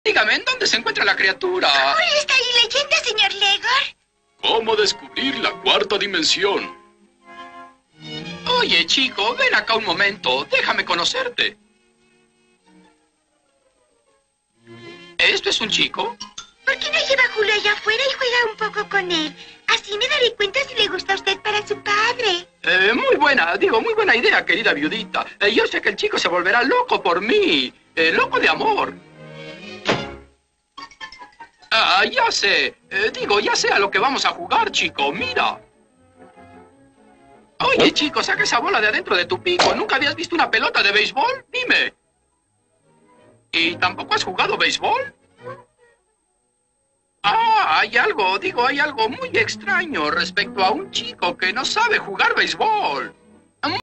Dígame, ¿en dónde se encuentra la criatura? ¿Cómo le está ahí leyendo, señor Legor? ¿Cómo descubrir la cuarta dimensión? Oye, chico, ven acá un momento. Déjame conocerte. ¿Esto es un chico? ¿Por qué no lleva a Julio allá afuera y juega un poco con él? Así me daré cuenta si le gusta a usted para su padre. Muy buena idea, querida viudita. Yo sé que el chico se volverá loco por mí. Loco de amor. Ya sé. Ya sé a lo que vamos a jugar, chico. Mira. Oye, chico, saca esa bola de adentro de tu pico. ¿Nunca habías visto una pelota de béisbol? Dime. ¿Y tampoco has jugado béisbol? Hay algo muy extraño respecto a un chico que no sabe jugar béisbol.